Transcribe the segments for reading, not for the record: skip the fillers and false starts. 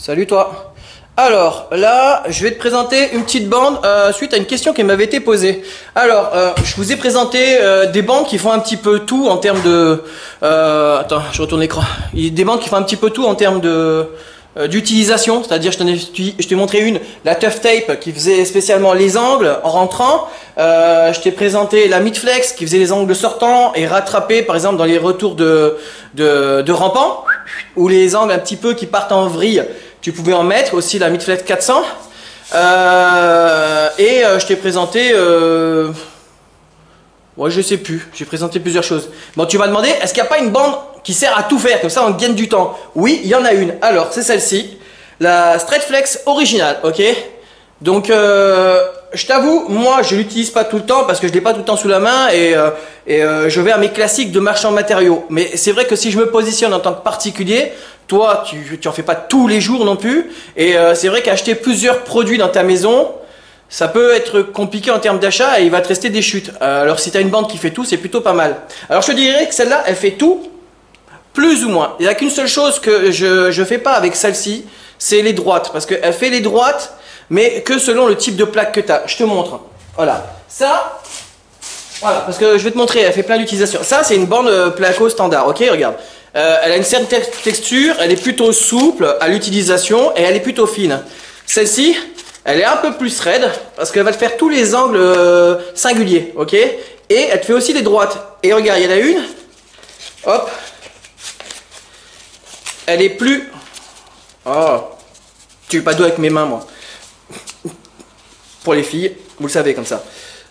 Salut toi. Alors là, je vais te présenter une petite bande suite à une question qui m'avait été posée. Alors, je vous ai présenté des bandes qui font un petit peu tout en termes de... attends, je retourne l'écran. Des bandes qui font un petit peu tout en termes de d'utilisation, c'est-à-dire je t'ai montré une, la Tough Tape qui faisait spécialement les angles en rentrant. Je t'ai présenté la Midflex qui faisait les angles sortants et rattrapés par exemple dans les retours de rampant, ou les angles un petit peu qui partent en vrille. Tu pouvais en mettre aussi la Midflex 400 je t'ai présenté ouais, je sais plus, j'ai présenté plusieurs choses. Bon, tu m'as demandé est-ce qu'il n'y a pas une bande qui sert à tout faire, comme ça on gagne du temps. Oui, il y en a une. Alors c'est celle-ci, la Straight Flex originale, ok. Donc je t'avoue, moi je l'utilise pas tout le temps parce que je l'ai pas tout le temps sous la main je vais à mes classiques de marchand matériaux. Mais c'est vrai que si je me positionne en tant que particulier, toi tu en fais pas tous les jours non plus, et c'est vrai qu'acheter plusieurs produits dans ta maison, ça peut être compliqué en termes d'achat et il va te rester des chutes. Alors si tu as une bande qui fait tout, c'est plutôt pas mal. Alors je te dirais que celle-là, elle fait tout, plus ou moins. Il n'y a qu'une seule chose que je fais pas avec celle-ci, c'est les droites. Parce qu'elle fait les droites, mais que selon le type de plaque que tu as. Je te montre. Voilà. Ça, voilà, parce que je vais te montrer, elle fait plein d'utilisations. Ça, c'est une bande placo standard, ok, regarde. Elle a une certaine texture, elle est plutôt souple à l'utilisation et elle est plutôt fine. Celle-ci, elle est un peu plus raide parce qu'elle va te faire tous les angles singuliers, ok. Et elle te fait aussi les droites. Et regarde, il y en a une, hop, elle est plus... Oh, tu veux pas d'eau avec mes mains, moi. Pour les filles, vous le savez comme ça.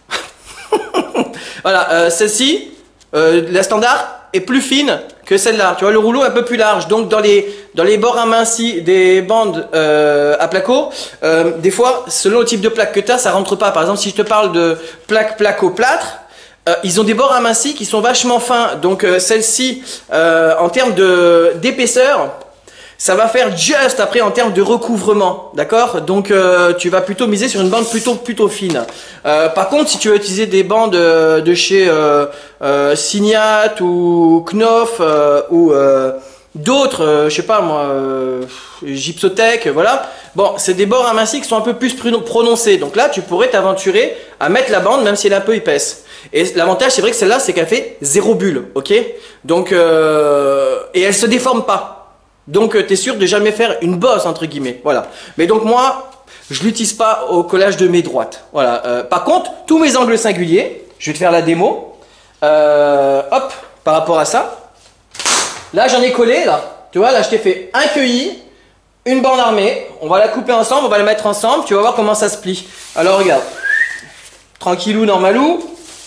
Voilà, celle-ci, la standard, est plus fine que celle-là. Tu vois, le rouleau est un peu plus large. Donc, dans les bords amincis des bandes à placo, des fois, selon le type de plaque que tu as, ça rentre pas. Par exemple, si je te parle de plaque placo plâtre, ils ont des bords amincis qui sont vachement fins. Donc, celle-ci, en termes d'épaisseur, ça va faire juste après en termes de recouvrement, d'accord? Donc tu vas plutôt miser sur une bande plutôt fine. Par contre, si tu veux utiliser des bandes de chez Signat ou Knauf ou d'autres, je sais pas moi, Gypsotech, voilà. Bon, c'est des bords amincis qui sont un peu plus prononcés. Donc là, tu pourrais t'aventurer à mettre la bande même si elle est un peu épaisse. Et l'avantage, c'est vrai que celle-là, c'est qu'elle fait 0 bulle, ok? Donc, et elle se déforme pas. Donc tu es sûr de jamais faire une bosse entre guillemets, voilà. Mais donc moi, je l'utilise pas au collage de mes droites, voilà. Par contre, tous mes angles singuliers, je vais te faire la démo. Hop, par rapport à ça. Là j'en ai collé là, tu vois, là je t'ai fait un cueilli, une bande armée. On va la couper ensemble, on va la mettre ensemble, tu vas voir comment ça se plie. Alors regarde, tranquillou normalou.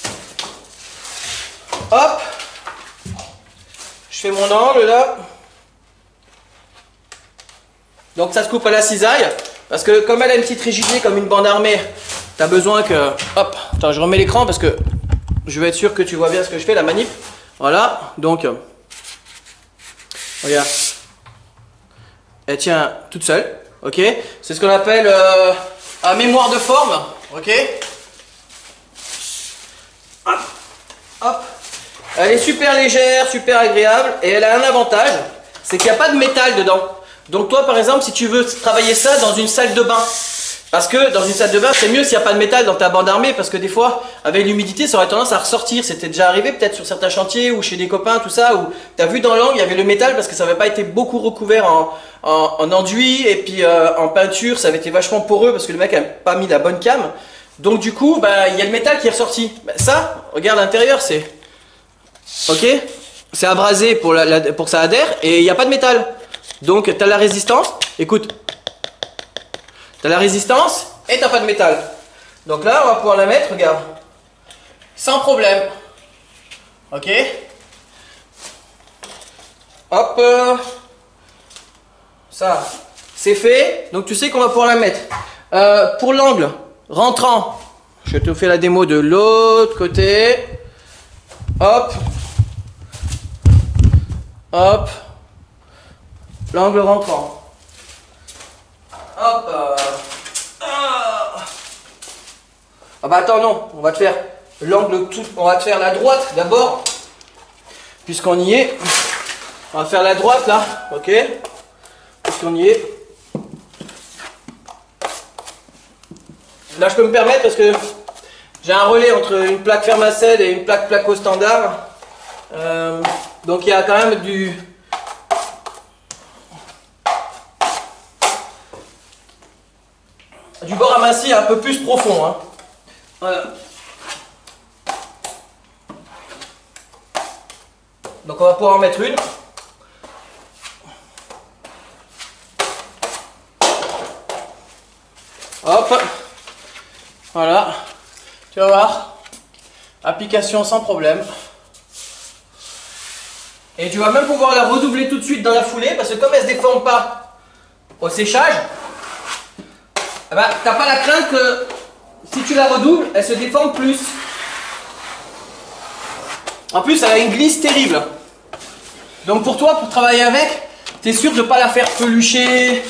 Hop, je fais mon angle là. Donc ça se coupe à la cisaille, parce que comme elle a une petite rigidité comme une bande armée, tu as besoin que... Hop, attends, je remets l'écran parce que je veux être sûr que tu vois bien ce que je fais, la manip. Voilà, donc, regarde, elle tient toute seule, ok. C'est ce qu'on appelle un mémoire de forme, ok. Hop, hop. Elle est super légère, super agréable, et elle a un avantage, c'est qu'il n'y a pas de métal dedans. Donc toi par exemple si tu veux travailler ça dans une salle de bain, parce que dans une salle de bain c'est mieux s'il n'y a pas de métal dans ta bande armée, parce que des fois avec l'humidité ça aurait tendance à ressortir. C'était déjà arrivé peut-être sur certains chantiers ou chez des copains tout ça, où tu as vu dans l'angle il y avait le métal parce que ça n'avait pas été beaucoup recouvert en enduit, et puis en peinture ça avait été vachement poreux parce que le mec n'a pas mis la bonne cam. Donc du coup bah, il y a le métal qui est ressorti. Bah, ça, regarde l'intérieur, c'est ok, c'est abrasé pour que ça adhère et il n'y a pas de métal. Donc tu as la résistance, écoute, tu as la résistance et tu n'as pas de métal. Donc là on va pouvoir la mettre, regarde, sans problème. Ok. Hop, ça c'est fait, donc tu sais qu'on va pouvoir la mettre. Pour l'angle rentrant, je te fais la démo de l'autre côté. Hop, hop. L'angle rentrant. Hop. Ah bah attends, non, on va te faire l'angle tout. On va te faire la droite d'abord. Puisqu'on y est. On va faire la droite là, ok. Puisqu'on y est. Là, je peux me permettre parce que j'ai un relais entre une plaque Fermacell et une plaque Placo standard. Donc il y a quand même du bord aminci un peu plus profond. Hein. Voilà. Donc on va pouvoir en mettre une. Hop. Voilà. Tu vas voir. Application sans problème. Et tu vas même pouvoir la redoubler tout de suite dans la foulée parce que comme elle ne se déforme pas au séchage, eh ben, t'as pas la crainte que si tu la redoubles, elle se déforme plus. En plus, elle a une glisse terrible. Donc pour toi, pour travailler avec, tu es sûr de ne pas la faire pelucher.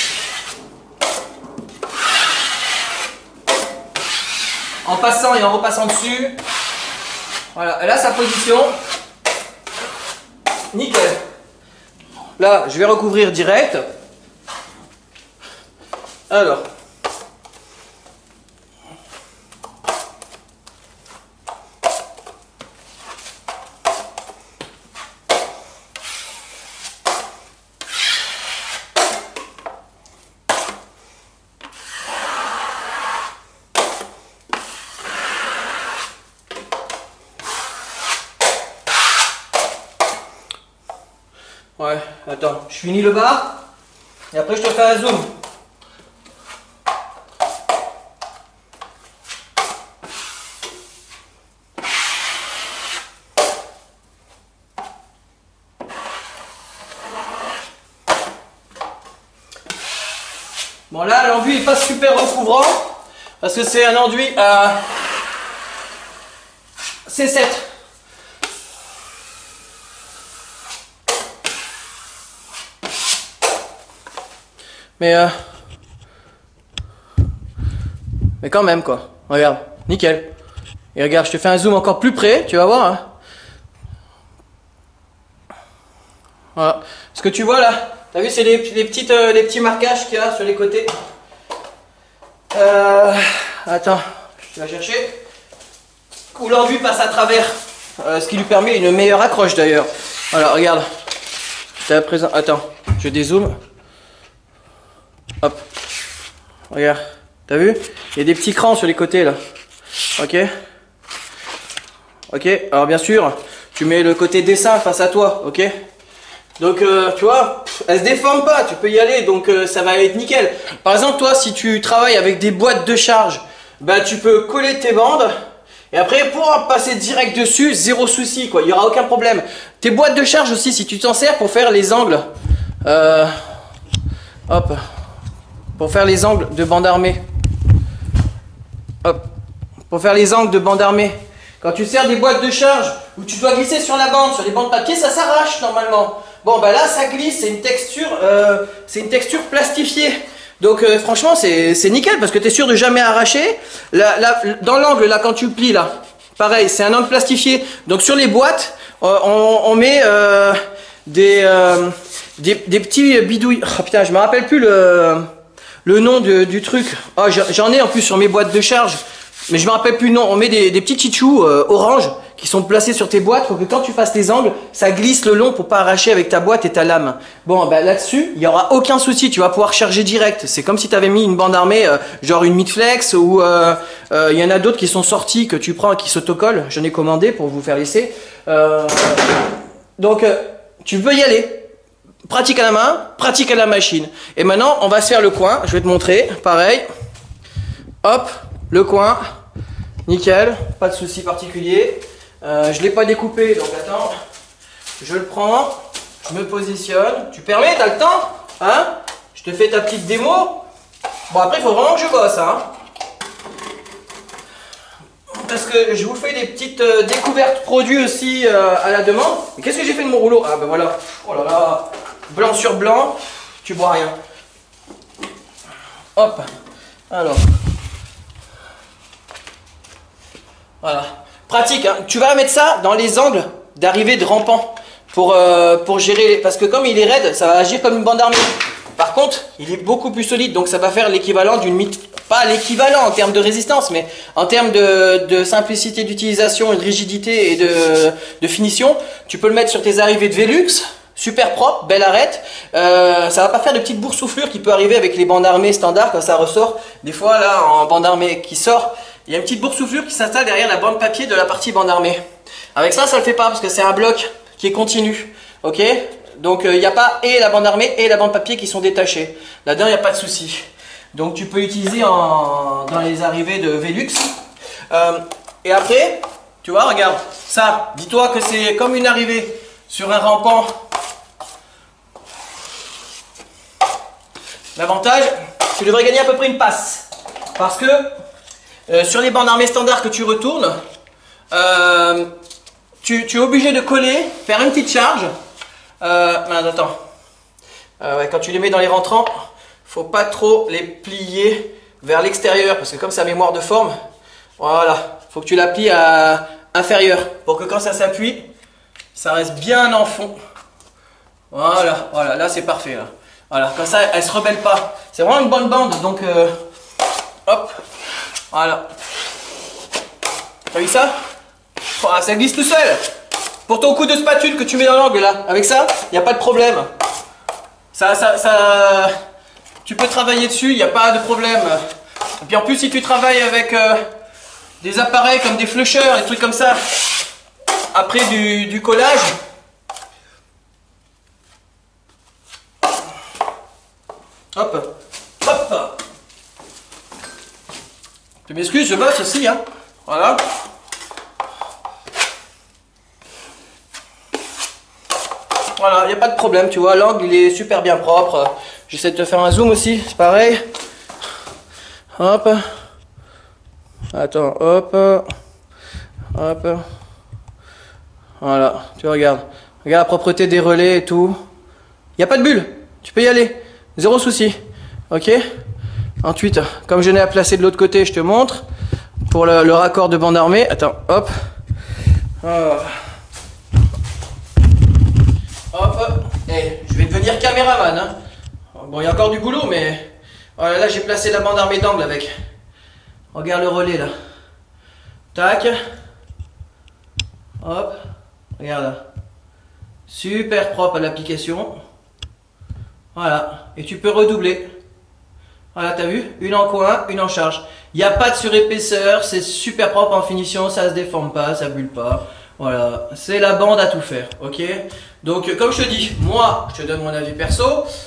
En passant et en repassant dessus. Voilà, elle a sa position. Nickel. Là, je vais recouvrir direct. Alors. Ouais, attends, je finis le bas et après je te fais un zoom. Bon là, l'enduit n'est pas super recouvrant parce que c'est un enduit à C7. Mais quand même quoi, regarde, nickel. Et regarde, je te fais un zoom encore plus près, tu vas voir. Hein. Voilà. Ce que tu vois là, t'as vu, c'est les petits marquages qu'il y a sur les côtés. Attends, je vais chercher. Où l'enduit passe à travers, ce qui lui permet une meilleure accroche d'ailleurs. Voilà, regarde. Attends, je dézoome. Hop, regarde, t'as vu? Il y a des petits crans sur les côtés là. Ok. Ok, alors bien sûr, tu mets le côté dessin face à toi, ok? Donc tu vois, elle se déforme pas, tu peux y aller, donc ça va être nickel. Par exemple, toi, si tu travailles avec des boîtes de charge, bah tu peux coller tes bandes. Et après, pour passer direct dessus, zéro souci, quoi, il n'y aura aucun problème. Tes boîtes de charge aussi, si tu t'en sers pour faire les angles, hop. Pour faire les angles de bande armée. Hop. Pour faire les angles de bande armée. Quand tu sers des boîtes de charge où tu dois glisser sur la bande, sur les bandes papier, ça s'arrache normalement. Bon, bah là, ça glisse, c'est une texture plastifiée. Donc, franchement, c'est nickel parce que tu es sûr de jamais arracher. Dans l'angle, là, quand tu plies, là, pareil, c'est un angle plastifié. Donc, sur les boîtes, on met des petits bidouilles. Oh putain, je me rappelle plus le nom du truc. Oh, j'en ai en plus sur mes boîtes de charge, mais je me rappelle plus le nom. On met des petits chichous orange qui sont placés sur tes boîtes pour que quand tu fasses tes angles, ça glisse le long pour pas arracher avec ta boîte et ta lame. Bon, bah là-dessus, il n'y aura aucun souci, tu vas pouvoir charger direct. C'est comme si tu avais mis une bande armée, genre une Midflex, ou il y en a d'autres qui sont sortis que tu prends et qui s'autocollent. J'en ai commandé pour vous faire l'essai. Donc, tu peux y aller. Pratique à la main, pratique à la machine. Et maintenant, on va se faire le coin. Je vais te montrer. Pareil. Hop, le coin. Nickel. Pas de souci particulier. Je ne l'ai pas découpé, donc attends. Je le prends. Je me positionne. Tu permets, t'as le temps? Hein? Je te fais ta petite démo. Bon, après, il faut vraiment que je bosse. Hein? Parce que je vous fais des petites découvertes produits aussi à la demande. Mais qu'est-ce que j'ai fait de mon rouleau? Ah ben voilà. Oh là là. Blanc sur blanc, tu vois rien. Hop. Alors. Voilà. Pratique, hein. Tu vas mettre ça dans les angles d'arrivée de rampant pour gérer. Parce que comme il est raide, ça va agir comme une bande armée. Par contre, il est beaucoup plus solide, donc ça va faire l'équivalent d'une pas l'équivalent en termes de résistance, mais en termes de simplicité d'utilisation et de rigidité et de finition, tu peux le mettre sur tes arrivées de Velux, super propre, belle arête. Ça va pas faire de petites boursouflures qui peut arriver avec les bandes armées standards quand ça ressort. Des fois là, en bande armée qui sort, il y a une petite boursouflure qui s'installe derrière la bande papier de la partie bande armée. Avec ça, ça le fait pas parce que c'est un bloc qui est continu, ok? Donc il n'y a pas et la bande armée et la bande papier qui sont détachées. Là-dedans, il n'y a pas de souci. Donc tu peux l'utiliser dans les arrivées de Velux. Et après, tu vois, regarde, ça, dis-toi que c'est comme une arrivée sur un rampant. L'avantage, tu devrais gagner à peu près une passe. Parce que sur les bandes armées standards que tu retournes, tu es obligé de coller, faire une petite charge. Attends. Ouais, quand tu les mets dans les rentrants, faut pas trop les plier vers l'extérieur parce que comme c'est la mémoire de forme, voilà, faut que tu la plies à inférieur pour que quand ça s'appuie, ça reste bien en fond. Voilà, voilà, là c'est parfait. Là. Voilà, comme ça elle se rebelle pas. C'est vraiment une bonne bande, donc hop, voilà. T'as vu ça? Voilà, ça glisse tout seul. Pour ton coup de spatule que tu mets dans l'angle là, avec ça, il n'y a pas de problème. Tu peux travailler dessus, il n'y a pas de problème. Et puis en plus, si tu travailles avec des appareils comme des flushers, des trucs comme ça, après du collage, hop, hop. Tu m'excuses, je bosse aussi, hein. Voilà. Voilà, il n'y a pas de problème, tu vois, l'angle il est super bien propre. J'essaie de te faire un zoom aussi, c'est pareil. Hop. Attends, hop. Hop. Voilà, tu regardes. Regarde la propreté des relais et tout. Il n'y a pas de bulle, tu peux y aller. Zéro souci. Ok. Ensuite, comme je n'ai à placer de l'autre côté, je te montre. Pour le raccord de bande armée. Attends, hop. Hop, et je vais devenir caméraman. Hein. Bon, il y a encore du boulot, mais voilà, là j'ai placé la bande armée d'angle avec. Regarde le relais là. Tac. Hop. Regarde là. Super propre à l'application. Voilà. Et tu peux redoubler. Voilà, t'as vu? Une en coin, une en charge. Il n'y a pas de surépaisseur, c'est super propre en finition, ça se déforme pas, ça bulle pas. Voilà, c'est la bande à tout faire, ok? Donc, comme je te dis, moi, je te donne mon avis perso.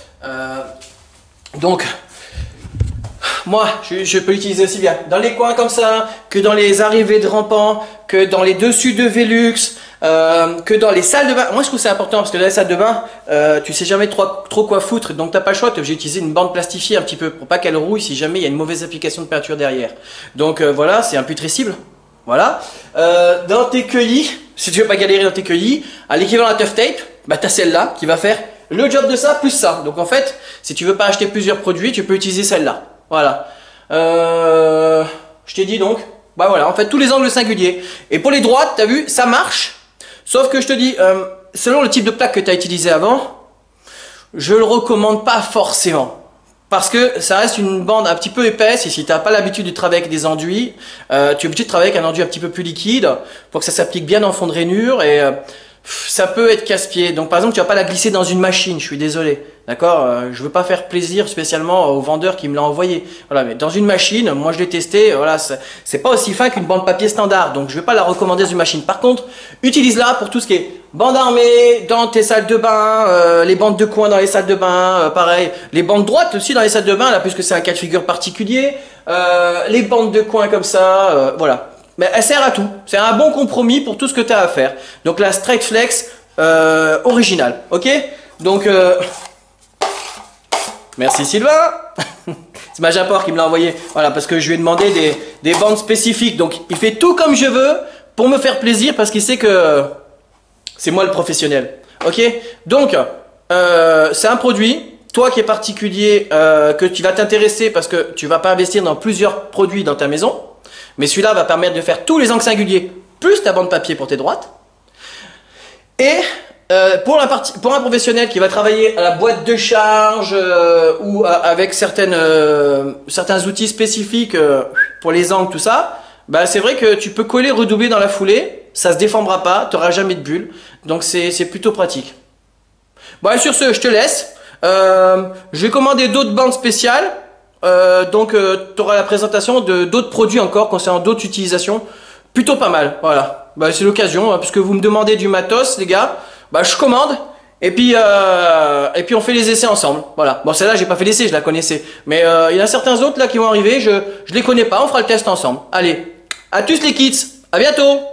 Donc, moi, je peux l'utiliser aussi bien dans les coins comme ça, que dans les arrivées de rampants, que dans les dessus de Velux, que dans les salles de bain. Moi, je trouve c'est important parce que dans les salles de bain, tu sais jamais trop quoi foutre. Donc, t'as pas le choix, tu es obligé d'utiliser une bande plastifiée un petit peu pour pas qu'elle rouille si jamais il y a une mauvaise application de peinture derrière. Donc, voilà, c'est imputrescible. Voilà. Dans tes cueillis, si tu veux pas galérer dans tes cueillis, à l'équivalent de la Tough Tape, bah, tu as celle-là qui va faire le job de ça plus ça. Donc, en fait, si tu veux pas acheter plusieurs produits, tu peux utiliser celle-là. Voilà. Je t'ai dit donc, bah voilà, en fait tous les angles singuliers. Et pour les droites, t'as vu, ça marche. Sauf que je te dis, selon le type de plaque que tu as utilisé avant, je le recommande pas forcément. Parce que ça reste une bande un petit peu épaisse et si tu n'as pas l'habitude de travailler avec des enduits, tu es obligé de travailler avec un enduit un petit peu plus liquide pour que ça s'applique bien en fond de rainure et ça peut être casse-pied. Donc par exemple, tu vas pas la glisser dans une machine, je suis désolé. D'accord, je veux pas faire plaisir spécialement au vendeur qui me l'a envoyé. Voilà, mais dans une machine, moi je l'ai testé, voilà, c'est pas aussi fin qu'une bande papier standard, donc je vais pas la recommander dans une machine. Par contre, utilise-la pour tout ce qui est bande armée, dans tes salles de bain, les bandes de coin dans les salles de bain, pareil, les bandes droites aussi dans les salles de bain, là, puisque c'est un cas de figure particulier, les bandes de coin comme ça, voilà. Mais elle sert à tout, c'est un bon compromis pour tout ce que tu as à faire. Donc la Straight Flex originale, ok? Donc, merci Sylvain. C'est ma Japor qui me l'a envoyé. Voilà, parce que je lui ai demandé des bandes spécifiques. Donc il fait tout comme je veux pour me faire plaisir parce qu'il sait que c'est moi le professionnel. Ok? Donc, c'est un produit, toi qui es particulier, que tu vas t'intéresser parce que tu vas pas investir dans plusieurs produits dans ta maison. Mais celui-là va permettre de faire tous les angles singuliers, plus ta bande papier pour tes droites. Et Pour un professionnel qui va travailler à la boîte de charge ou avec certains outils spécifiques pour les angles, tout ça, bah c'est vrai que tu peux coller, redoubler dans la foulée, ça se déformera pas, tu n'auras jamais de bulle, donc c'est plutôt pratique. Bon, et sur ce, je te laisse. Je vais commander d'autres bandes spéciales, donc tu auras la présentation de d'autres produits encore concernant d'autres utilisations, plutôt pas mal, voilà. Bah, c'est l'occasion, hein, puisque vous me demandez du matos, les gars. Bah je commande et puis on fait les essais ensemble. Voilà. Bon celle-là j'ai pas fait l'essai, je la connaissais. Mais il y en a certains autres là qui vont arriver, je les connais pas, on fera le test ensemble. Allez, à tous les kids, à bientôt.